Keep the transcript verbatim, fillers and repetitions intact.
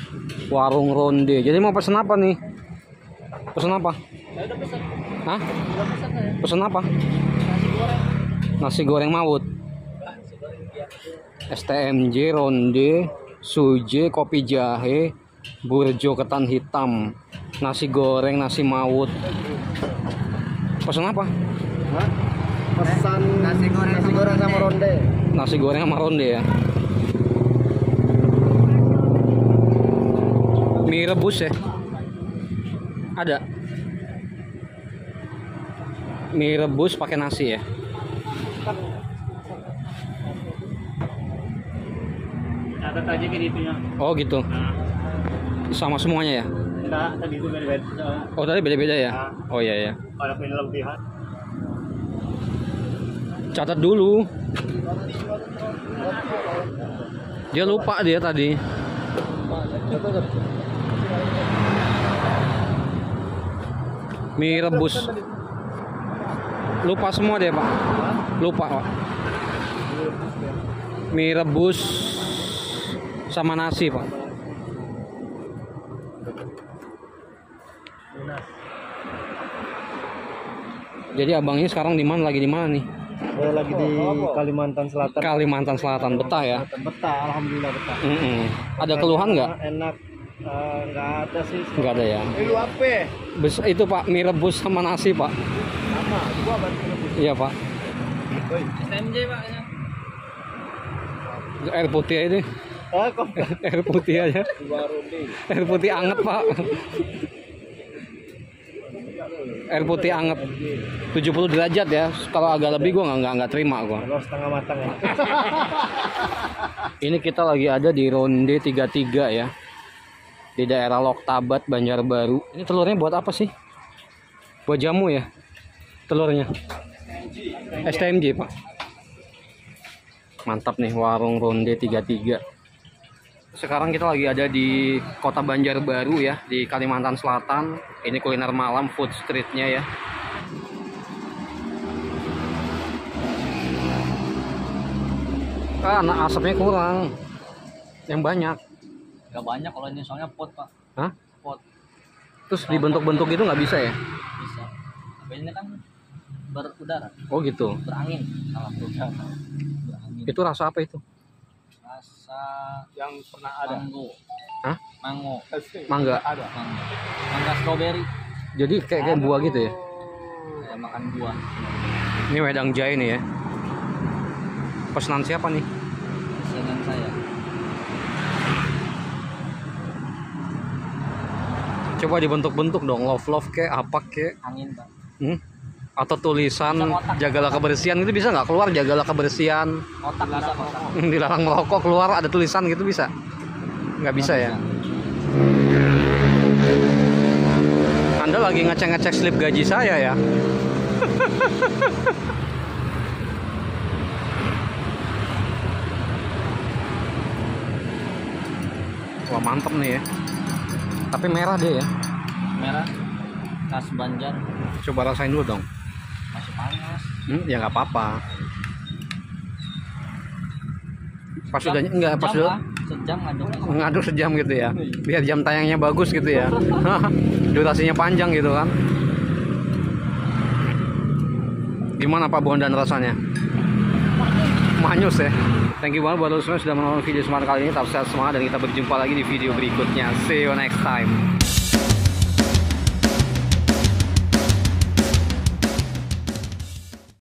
Warung ronde. Jadi mau pesen apa nih? Pesen apa? Saya udah pesan. Hah? Udah pesan saya. Pesen apa? Nasi goreng. Nasi goreng Mawut. Nasi goreng biasa. S T M J ronde, suje, kopi jahe, burjo ketan hitam, nasi goreng, nasi Mawut. Pesen apa? Hah? Pesan Nasi goreng nasi sama goreng sama ronde. Nasi goreng sama ronde ya. Mie rebus ya? Ada. Mie rebus pakai nasi ya? Catat aja kayak itunya. Oh gitu. Sama semuanya ya? Enggak, tadi itu beda-beda. Oh tadi beda-beda ya? Oh iya ya. Ada penelebihan. Catat dulu. Dia lupa dia tadi. Mie rebus. Lupa semua deh Pak. Lupa Pak. Mie rebus sama nasi Pak. Jadi abangnya sekarang di mana? Lagi di mana nih? Saya lagi di Kalimantan Selatan. Kalimantan Selatan, betah ya? Betah, alhamdulillah betah. Mm-mm. Ada keluhan nggak? Enak. Eh, nggak ada sih. Nggak ada ya. Eh, lu apa? Bes itu Pak, mie rebus sama nasi Pak. Sama, gua bantu rebus. Iya Pak. S M J Pak. Air putih aja deh. Ah, kok Air putih aja. dua ronde. Air putih anget Pak. Air putih anget tujuh puluh derajat ya. Kalau agak lebih gua nggak nggak nggak terima gua. Kalau setengah matang ya. Ini kita lagi ada di ronde tiga puluh tiga ya. Di daerah Loktabat, Banjarbaru. Ini telurnya buat apa sih? Buat jamu ya? Telurnya. S T M J Pak. Mantap nih warung ronde tiga puluh tiga. Sekarang kita lagi ada di kota Banjarbaru ya, di Kalimantan Selatan. Ini kuliner malam, food streetnya ya. Ah, nah asapnya kurang. Yang banyak. Gak banyak kalau ini soalnya pot Pak. Hah? Pot Terus dibentuk-bentuk itu nggak bisa ya? bisa. Tapi ini kan berudara, Oh gitu. berangin. Salah berudara. Berangin. Itu rasa apa itu? Rasa Yang pernah ada. mango. Hah? Mango. Mangga. Ada. Mangga. Mangga strawberry. Jadi kayak kayak buah gitu ya? Kayak makan buah. Ini wedang jahe nih ya. Pesanan siapa nih? Pesanan saya. Coba dibentuk-bentuk dong, love love kek apa kek? Angin Pak. Hmm? Atau tulisan Bisa kotak. jagalah kebersihan itu bisa nggak? Keluar jagalah kebersian. Otak bisa kotak. Dilarang merokok, keluar ada tulisan gitu bisa? Nggak bisa ya? Anda lagi ngecek-ngecek slip gaji saya ya? Wah mantep nih ya. Tapi merah deh ya. Merah. Khas Banjar. Coba rasain dulu dong. Masih panas. Hmm, ya nggak apa-apa. Pas Sejam- udah enggak pas sejam, udah Pak. Sejam ngaduk. ngaduk sejam gitu ya. Biar jam tayangnya bagus gitu ya. Durasinya panjang gitu kan. Gimana Pak Bondan rasanya? Manyus ya. Thank you banget buat lo semua sudah menonton video semangat kali ini. Tetap sehat semangat dan kita berjumpa lagi di video berikutnya. See you next time.